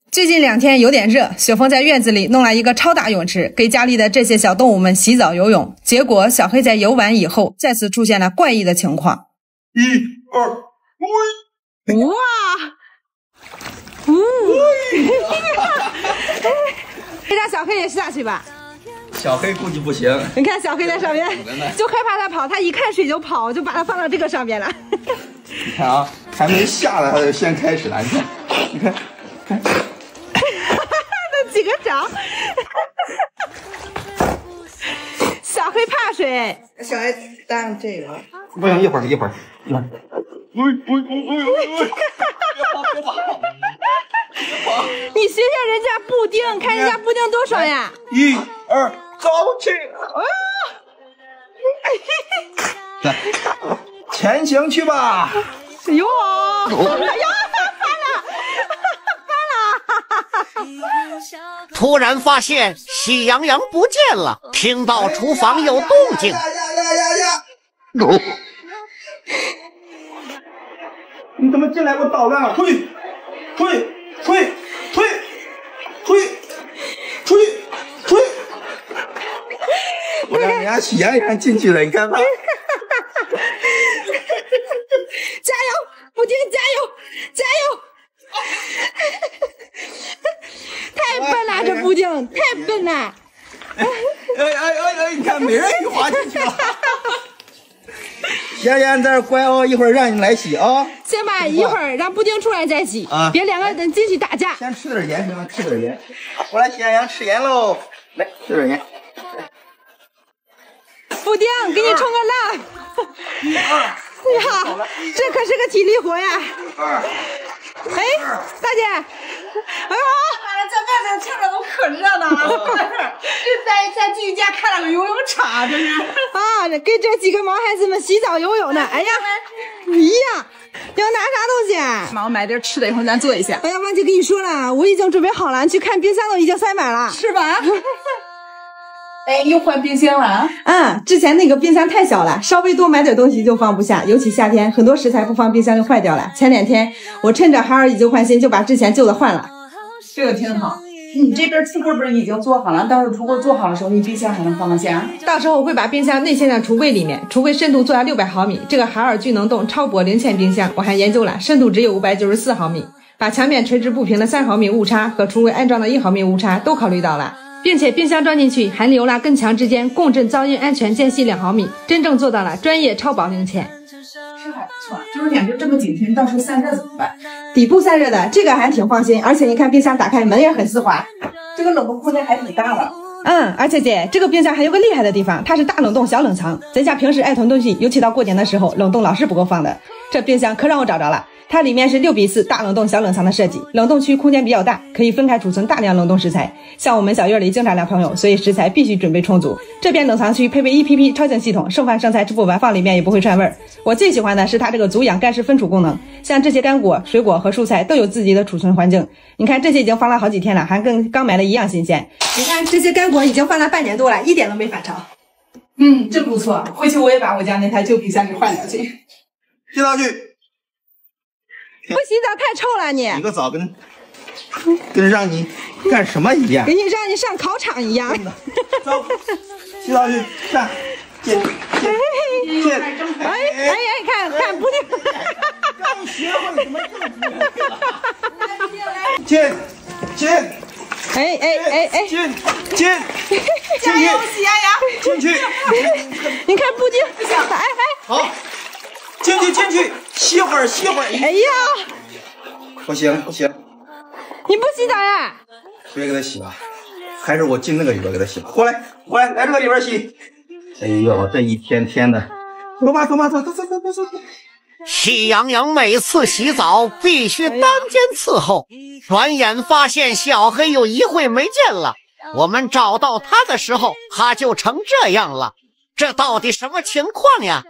最近2天有点热，雪峰在院子里弄了一个超大泳池，给家里的这些小动物们洗澡游泳。结果小黑在游完以后，再次出现了怪异的情况。 1、2， 哇！让小黑也下去吧。 小黑估计不行。 你看小黑在上面，就害怕它跑，它一看水就跑，就把它放到这个上面了。 你看啊，还没下来，它就先开始了。你看。 那几个掌。小黑怕水， 小黑当这个不行，一会儿。别跑！ 你学学人家布丁，看人家布丁多爽呀 ！1、2，走起！来，前行去吧！ 哎呦！哎呀！ 突然发现喜羊羊不见了，听到厨房有动静。 你怎么进来给我捣乱了？出去！我让人家喜羊羊进去了，你看他。加油，布丁，加油！太笨了，这布丁太笨了。 你看美人鱼滑进去了。妍妍在这乖哦，一会儿让你来洗啊。 先把一会儿让布丁出来再洗啊，别2个人进去打架。 先吃点盐行吗？吃点盐。我来喜羊羊吃盐喽，来吃点盐。 布丁，给你冲个浪。 1、2， 呀，这可是个体力活呀。哎，大姐，哎呦， 这外头听着都可热闹了，这在居家看了个游泳场，这是啊，给这几个毛孩子们洗澡游泳呢。哎呀，一样，要拿啥东西啊？ 妈，我买点吃的，一会儿咱做一下。 哎呀，忘记跟你说了，我已经准备好了，去看冰箱都已经塞满了， 是吧？哎，又换冰箱了啊？ 之前那个冰箱太小了，稍微多买点东西就放不下，尤其夏天，很多食材不放冰箱就坏掉了。前2天我趁着孩儿已经换新，就把之前旧的换了。 这个挺好。你这边橱柜不是已经做好了？到时候橱柜做好的时候，你冰箱还能放得下？ 到时候我会把冰箱内嵌在橱柜里面，橱柜深度做到600毫米。这个海尔聚能动超薄零嵌冰箱，我还研究了，深度只有594毫米，把墙面垂直不平的3毫米误差和橱柜安装的1毫米误差都考虑到了。并且冰箱装进去含流蜡跟墙之间共振噪音安全间隙2毫米，真正做到了专业超薄零嵌。 这还不错，就是两边这么紧贴，到时候散热怎么办？ 底部散热的这个还挺放心，而且你看冰箱打开门也很丝滑， 这个冷冻空间还挺大的。 而且姐，这个冰箱还有个厉害的地方，它是大冷冻小冷藏。咱家平时爱囤东西，尤其到过年的时候，冷冻老是不够放的。这冰箱可让我找着了，它里面是6:4大冷冻小冷藏的设计，冷冻区空间比较大，可以分开储存大量冷冻食材。像我们小院里经常来朋友，所以食材必须准备充足。这边冷藏区配备 EPP 超净系统，剩饭剩菜吃不完，放里面也不会串味儿。我最喜欢的是它这个足氧干湿分储功能，像这些干果、水果和蔬菜都有自己的储存环境。你看这些已经放了好几天了，还跟刚买的一样新鲜。你看这些干果已经放了半年多了，一点都没反潮。 真不错，回去我也把我家那台旧冰箱给换掉去。 洗澡去。 不洗澡太臭了你。 洗个澡跟让你干什么一样， 跟你让你上考场一样。 走，洗澡去，站，进。 看布丁。 刚学会怎么进。 加油，喜羊羊， 进去。 你看布丁， 好，进去，歇会儿。 哎呀， 不行， 你不洗澡呀？ 别给他洗吧，还是我进那个里边给他洗吧。过来，来这个里边洗。哎呦，这一天天的，走吧。 喜羊羊每次洗澡必须单肩伺候，转眼发现小黑有1会没见了。我们找到他的时候，他就成这样了，这到底什么情况呀？